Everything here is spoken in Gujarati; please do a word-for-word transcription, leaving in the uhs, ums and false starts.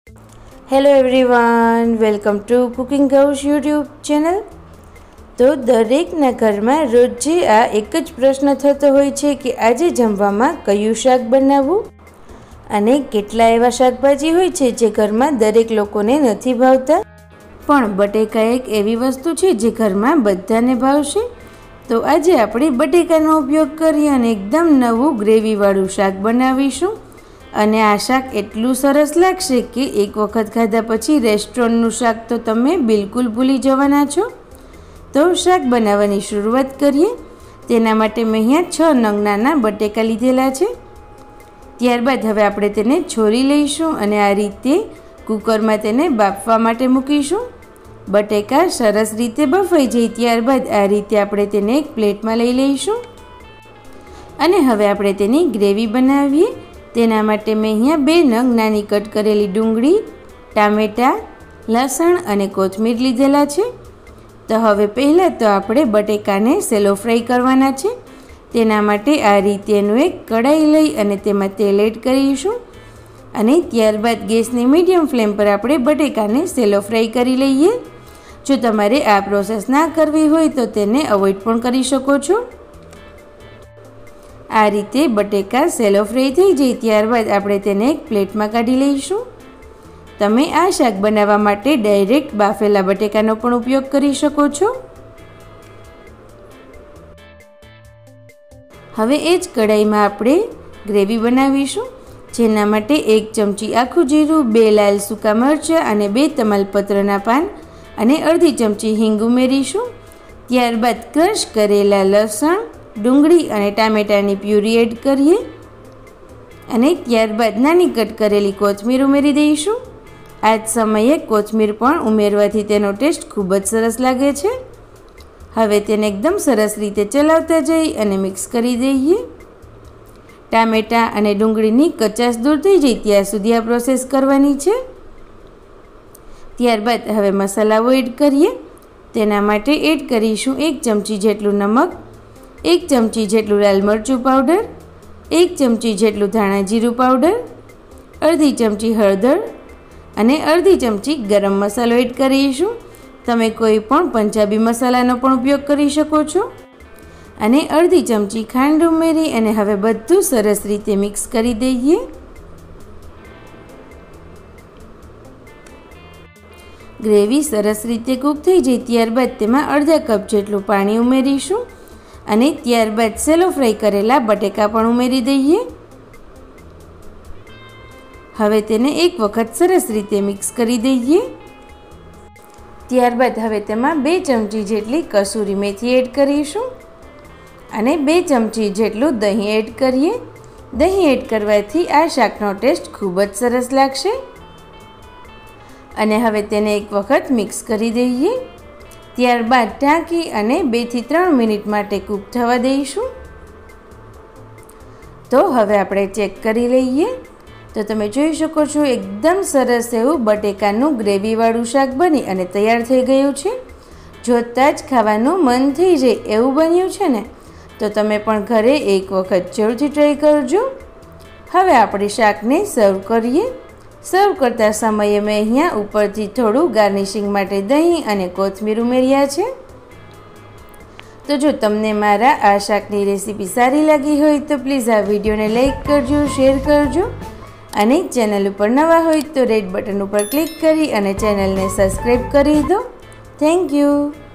Hello everyone, welcome to Cooking Girls YouTube channel. તો દરેકના ઘરમાં રોજે આ એક જ પ્રશ્ન થતો હોય છે કે આજે જમવામાં કયું શાક બનાવવું, અને કેટલા એવા શાકભાજી હોય છે જે ઘરમાં દરેક લોકોને નથી ભાવતા, પણ બટેકા એક એવી વસ્તુ છે જે ઘરમાં બધાને ભાવશે। તો આજે આપણે બટેકાનો ઉપયોગ કરી અને એકદમ નવું ગ્રેવીવાળું શાક બનાવીશું, અને આ શાક એટલું સરસ લાગશે કે એક વખત ખાધા પછી રેસ્ટોરન્ટનું શાક તો તમે બિલકુલ ભૂલી જવાના છો। તો શાક બનાવવાની શરૂઆત કરીએ। તેના માટે મેં અહીંયા છ નંગ નાના બટેકા લીધેલા છે। ત્યારબાદ હવે આપણે તેને છોરી લઈશું અને આ રીતે કુકરમાં તેને બાફવા માટે મૂકીશું। બટેકા સરસ રીતે બફાઈ જાય ત્યારબાદ આ રીતે આપણે તેને એક પ્લેટમાં લઈ લઈશું, અને હવે આપણે તેની ગ્રેવી બનાવીએ। તેના માટે મેં અહીંયા બે નંગ નાની કટ કરેલી ડુંગળી, ટામેટાં, લસણ અને કોથમીર લીધેલા છે। તો હવે પહેલાં તો આપણે બટેકાને સેલો ફ્રાય કરવાના છે। તેના માટે આ રીતેનું એક કઢાઈ લઈ અને તેમાં તેલ એડ કરીશું, અને ત્યારબાદ ગેસની મીડિયમ ફ્લેમ પર આપણે બટેકાને સેલો ફ્રાય કરી લઈએ। જો તમારે આ પ્રોસેસ ના કરવી હોય તો તેને અવોઇડ પણ કરી શકો છો। આ રીતે બટેકા સેલો ફ્રાય થઈ જાય ત્યારબાદ આપણે તેને એક પ્લેટમાં કાઢી લઈશું। તમે આ શાક બનાવવા માટે ડાયરેક્ટ બાફેલા બટેકાનો પણ ઉપયોગ કરી શકો છો। હવે એ જ કઢાઈમાં આપણે ગ્રેવી બનાવીશું, જેના માટે એક ચમચી આખું જીરું, બે લાલ સૂકા મરચાં અને બે તમાલપત્રના પાન અને અડધી ચમચી હિંગ ઉમેરીશું। ત્યારબાદ ક્રશ કરેલા લસણ, ડુંગળી અને ટામેટાની પ્યુરી એડ કરીએ, અને ત્યારબાદ નાની કટ કરેલી કોથમીર ઉમેરી દઈશું। આ જ સમયે કોથમીર પણ ઉમેરવાથી તેનો ટેસ્ટ ખૂબ જ સરસ લાગે છે। હવે તેને એકદમ સરસ રીતે ચલાવતા જઈ અને મિક્સ કરી દઈએ। ટામેટાં અને ડુંગળીની કચાશ દૂર થઈ જાય ત્યાં સુધી આ પ્રોસેસ કરવાની છે। ત્યારબાદ હવે મસાલાઓ એડ કરીએ। તેના માટે એડ કરીશું એક ચમચી જેટલું નમક, એક ચમચી જેટલું લાલ મરચું પાવડર, એક ચમચી જેટલું ધાણા જીરું પાવડર, અડધી ચમચી હળદર અને અડધી ચમચી ગરમ મસાલો એડ કરીશું। તમે કોઈ પણ પંજાબી મસાલાનો પણ ઉપયોગ કરી શકો છો, અને અડધી ચમચી ખાંડ ઉમેરી અને હવે બધું સરસ રીતે મિક્સ કરી દઈએ। ગ્રેવી સરસ રીતે કૂક થઈ જાય ત્યારબાદ તેમાં અડધા કપ જેટલું પાણી ઉમેરીશું, અને ત્યારબાદ સેલો ફ્રાય કરેલા બટેકા પણ ઉમેરી દઈએ। હવે તેને એક વખત સરસ રીતે મિક્સ કરી દઈએ। ત્યારબાદ હવે તેમાં બે ચમચી જેટલી કસૂરી મેથી એડ કરીશું, અને બે ચમચી જેટલું દહીં એડ કરીએ। દહીં એડ કરવાથી આ શાકનો ટેસ્ટ ખૂબ જ સરસ લાગશે, અને હવે તેને એક વખત મિક્સ કરી દઈએ। ત્યારબાદ ઢાંકી અને બેથી ત્રણ મિનિટ માટે કૂક થવા દઈશું। તો હવે આપણે ચેક કરી લઈએ। તો તમે જોઈ શકો છો એકદમ સરસ એવું બટેકાનું ગ્રેવીવાળું શાક બની અને તૈયાર થઈ ગયું છે। જોતાં જ ખાવાનું મન થઈ જાય એવું બન્યું છે ને? તો તમે પણ ઘરે એક વખત જરૂરથી ટ્રાય કરજો। હવે આપણે શાકને સર્વ કરીએ। સર્વ કરતા સમયે મેં અહીંયા ઉપરથી થોડું ગાર્નિશિંગ માટે દહીં અને કોથમીર ઉમેર્યા છે। તો જો તમને મારા આ શાકની રેસીપી સારી લાગી હોય તો પ્લીઝ આ વિડીયોને લાઈક કરજો, શેર કરજો, અને ચેનલ ઉપર નવા હોય તો રેડ બટન ઉપર ક્લિક કરી અને ચેનલને સબસ્ક્રાઈબ કરી દો। Thank you.